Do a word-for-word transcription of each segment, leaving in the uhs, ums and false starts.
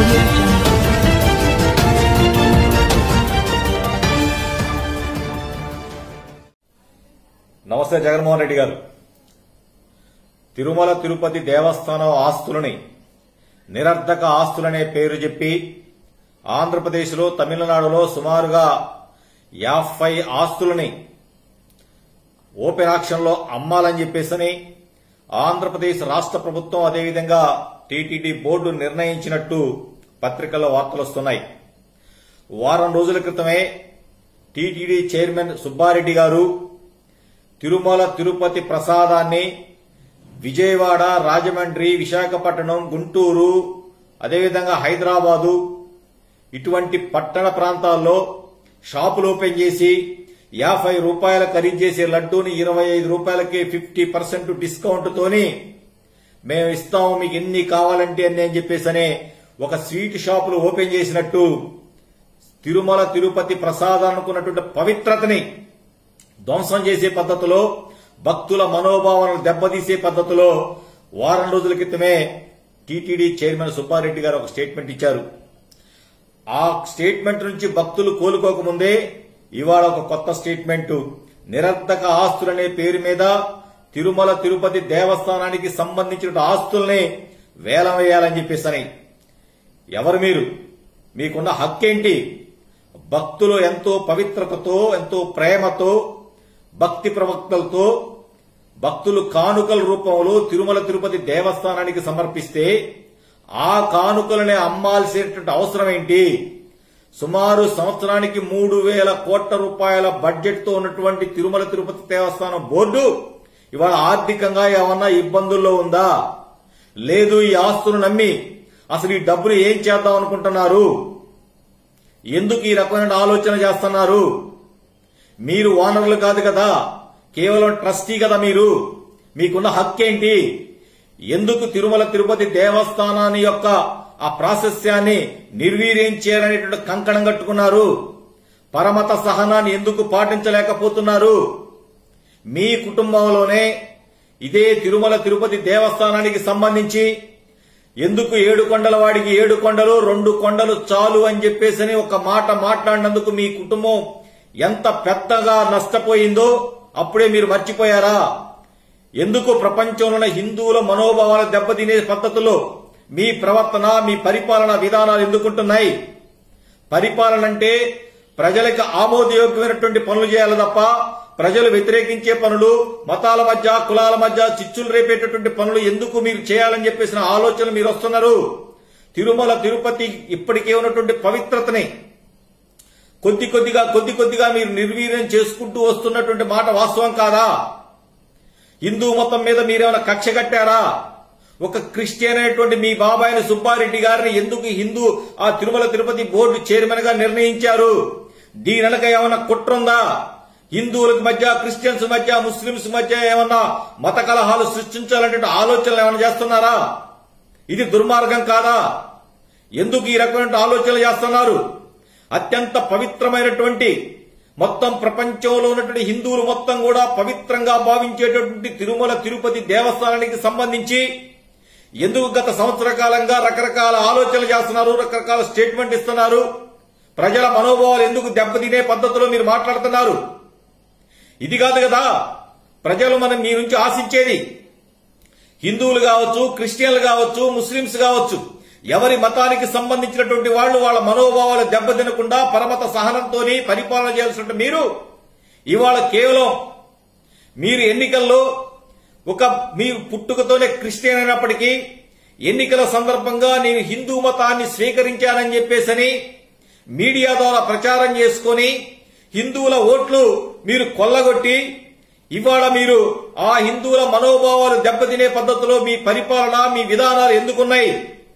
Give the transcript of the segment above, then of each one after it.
audio jungle. నమస్తే జగన్మోహన్ రెడ్డి గారు. తిరుమల తిరుపతి దేవస్థానం ఆస్తులని నిరర్ధక ఆస్తులనే పేరు చెప్పి ఆంధ్రప్రదేశ్లో తమిళనాడులో సుమారుగా యాభై ఆస్తులని ఓపెన్ ఆక్షన్లో అమ్మాలని చెప్పేసని ఆంధ్రప్రదేశ్ రాష్ట్ర ప్రభుత్వం అదేవిధంగా టీటీడీ బోర్డు నిర్ణయించినట్టు పత్రికల్లో వార్తలు వస్తున్నాయి. వారం రోజుల క్రితమే టీటీడీ చైర్మన్ సుబ్బారెడ్డి గారు తిరుమల తిరుపతి ప్రసాదాన్ని విజయవాడ, రాజమండ్రి, విశాఖపట్నం, గుంటూరు, అదేవిధంగా హైదరాబాదు ఇటువంటి పట్టణ ప్రాంతాల్లో షాపులు ఓపెన్ చేసి యాభై రూపాయల ఖరీదు చేసే లడ్డూని ఇరవై ఐదు రూపాయలకి ఫిఫ్టీ పర్సెంట్ డిస్కౌంట్ తోని మేము ఇస్తాము మీకు ఎన్ని కావాలంటే అని అని చెప్పేసనే ఒక స్వీట్ షాపులు ఓపెన్ చేసినట్టు తిరుమల తిరుపతి ప్రసాదానుకున్నటువంటి పవిత్రతని ధ్వంసం చేసే పద్ధతిలో, భక్తుల మనోభావాలను దెబ్బతీసే పద్ధతిలో వారం రోజుల క్రితమే టీటీడీ చైర్మన్ సుబ్బారెడ్డి గారు ఒక స్టేట్మెంట్ ఇచ్చారు. ఆ స్టేట్మెంట్ నుంచి భక్తులు కోలుకోకముందే ఇవాళ ఒక కొత్త స్టేట్మెంట్, నిరర్ధక ఆస్తులనే పేరు మీద తిరుమల తిరుపతి దేవస్థానానికి సంబంధించిన ఆస్తుల్ని వేలం వేయాలని చెప్పేసని. ఎవరు మీరు? మీకున్న హక్కేంటి? భక్తులు ఎంతో పవిత్రతతో, ఎంతో ప్రేమతో, భక్తి ప్రవక్తలతో భక్తులు కానుకల రూపంలో తిరుమల తిరుపతి దేవస్థానానికి సమర్పిస్తే ఆ కానుకలనే అమ్మాల్సినటువంటి అవసరం ఏంటి? సుమారు సంవత్సరానికి మూడు వేల కోట్ల రూపాయల బడ్జెట్ తో ఉన్నటువంటి తిరుమల తిరుపతి దేవస్థానం బోర్డు ఇవాళ ఆర్థికంగా ఏమన్నా ఇబ్బందుల్లో ఉందా? లేదు. ఈ ఆస్తులు నమ్మి అసలు ఈ డబ్బులు ఏం చేద్దాం అనుకుంటున్నారు? ఎందుకు ఈ రకమైన ఆలోచన చేస్తున్నారు? మీరు ఓనర్లు కాదు కదా, కేవలం ట్రస్టీ కదా మీరు. మీకున్న హక్కేంటి? ఎందుకు తిరుమల తిరుపతి దేవస్థానాన్ని యొక్క ఆ ప్రాశస్యాన్ని నిర్వీర్యం చేయాలనేటువంటి కంకణం కట్టుకున్నారు? పరమత సహనాన్ని ఎందుకు పాటించలేకపోతున్నారు? మీ కుటుంబంలోనే ఇదే తిరుమల తిరుపతి దేవస్థానానికి సంబంధించి ఎందుకు ఏడు కొండల వాడికి ఏడు కొండలు, రెండు కొండలు చాలు అని చెప్పేసి ఒక మాట మాట్లాడినందుకు మీ కుటుంబం ఎంత పెద్దగా నష్టపోయిందో అప్పుడే మీరు మర్చిపోయారా? ఎందుకు ప్రపంచంలోని హిందువుల మనోభావాలు దెబ్బతినే పద్ధతుల్లో మీ ప్రవర్తన, మీ పరిపాలన విధానాలు ఎందుకుంటున్నాయి? పరిపాలన అంటే ప్రజలకు ఆమోదయోగ్యమైనటువంటి పనులు చేయాలి తప్ప ప్రజలు వ్యతిరేకించే పనులు, మతాల మధ్య, కులాల మధ్య చిచ్చులు రేపేటటువంటి పనులు ఎందుకు మీరు చేయాలని చెప్పేసిన ఆలోచన మీరు వస్తున్నారు. తిరుమల తిరుపతి ఇప్పటికే ఉన్నటువంటి పవిత్రతని కొద్ది కొద్దిగా కొద్ది కొద్దిగా మీరు నిర్వీర్యం చేసుకుంటూ వస్తున్నటువంటి మాట వాస్తవం కాదా? హిందూ మతం మీద మీరేమైనా కక్ష కట్టారా? ఒక క్రిస్టియన్ అనేటువంటి మీ బాబాయిని సుబ్బారెడ్డి గారిని ఎందుకు హిందూ ఆ తిరుమల తిరుపతి బోర్డు చైర్మన్ గా నిర్ణయించారు? దీని వెనక ఏమైనా కుట్రుందా? హిందువులకు మధ్య, క్రిస్టియన్స్ మధ్య, ముస్లింస్ మధ్య ఏమన్నా మత కలహాలు సృష్టించాలంటే ఆలోచనలు ఏమైనా చేస్తున్నారా? ఇది దుర్మార్గం కాదా? ఎందుకు ఈ రకమైన ఆలోచనలు చేస్తున్నారు? అత్యంత పవిత్రమైనటువంటి, మొత్తం ప్రపంచంలో ఉన్నటువంటి హిందువులు మొత్తం కూడా పవిత్రంగా భావించేటటువంటి తిరుమల తిరుపతి దేవస్థానానికి సంబంధించి ఎందుకు గత సంవత్సర కాలంగా రకరకాల ఆలోచనలు చేస్తున్నారు, రకరకాల స్టేట్మెంట్ ఇస్తున్నారు? ప్రజల మనోభావాలు ఎందుకు దెబ్బతినే పద్ధతిలో మీరు మాట్లాడుతున్నారు? ఇది కాదు కదా ప్రజలు మనం మీ నుంచి ఆశించేది. హిందువులు కావచ్చు, క్రిస్టియన్లు కావచ్చు, ముస్లింస్ కావచ్చు, ఎవరి మతానికి సంబంధించినటువంటి వాళ్లు వాళ్ళ మనోభావాలు దెబ్బతినకుండా పరమత సహనంతో పరిపాలన చేయాల్సిన మీరు ఇవాళ కేవలం మీరు ఎన్నికల్లో ఒక మీరు పుట్టుకతోనే క్రిస్టియన్ అయినప్పటికీ ఎన్నికల సందర్భంగా నేను హిందూ మతాన్ని స్వీకరించానని చెప్పేసని మీడియా ద్వారా ప్రచారం చేసుకుని హిందువుల ఓట్లు మీరు కొల్లగొట్టి ఇవాళ మీరు ఆ హిందువుల మనోభావాలు దెబ్బతినే పద్ధతిలో మీ పరిపాలన, మీ విధానాలు ఎందుకున్నాయి?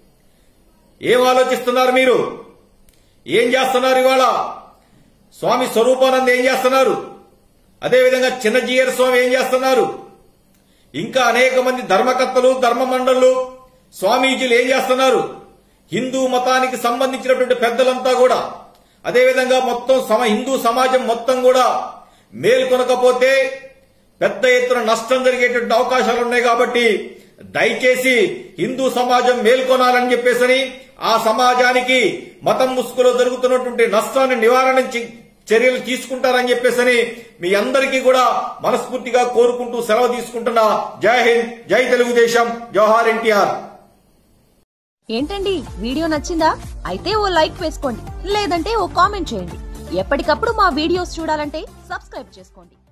ఏం ఆలోచిస్తున్నారు మీరు? ఏం చేస్తున్నారు? ఇవాళ స్వామి స్వరూపానంద ఏం చేస్తున్నారు? అదేవిధంగా చిన్నజీయర్ స్వామి ఏం చేస్తున్నారు? ఇంకా అనేక మంది ధర్మకర్తలు, ధర్మ మండళ్లు, స్వామీజీలు ఏం చేస్తున్నారు? హిందూ మతానికి సంబంధించినటువంటి పెద్దలంతా కూడా, అదేవిధంగా మొత్తం సమ హిందూ సమాజం మొత్తం కూడా మేల్కొనకపోతే పెద్ద ఎత్తున నష్టం జరిగేటువంటి అవకాశాలు ఉన్నాయి. కాబట్టి దయచేసి హిందూ సమాజం మేల్కొనాలని చెప్పేసని ఆ సమాజానికి మతం ముసుగులో జరుగుతున్నటువంటి నష్టాన్ని నివారణ చర్యలు తీసుకుంటారని చెప్పేసి మీ అందరికీ కూడా మనస్ఫూర్తిగా కోరుకుంటూ సెలవు తీసుకుంటున్నా. జై హింద్, జై తెలుగుదేశం, జోహార్ ఎన్టీఆర్. ఏంటండి వీడియో నచ్చిందా? అయితే ఓ లైక్ వేసుకోండి, లేదంటే ఓ కామెంట్ చేయండి. ఎప్పటికప్పుడు మా వీడియోస్ చూడాలంటే సబ్స్క్రైబ్ చేసుకోండి.